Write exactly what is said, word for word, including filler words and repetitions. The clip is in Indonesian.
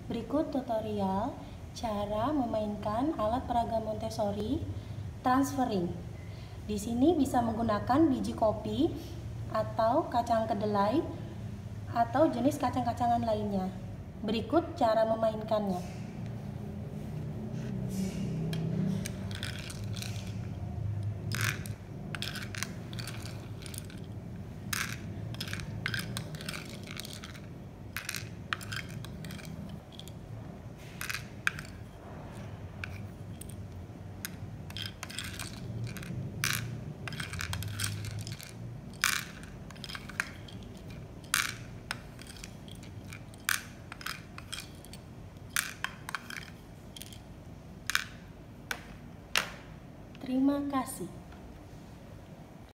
Berikut tutorial cara memainkan alat peraga Montessori transferring. Di sini bisa menggunakan biji kopi atau kacang kedelai atau jenis kacang-kacangan lainnya. Berikut cara memainkannya. Terima kasih.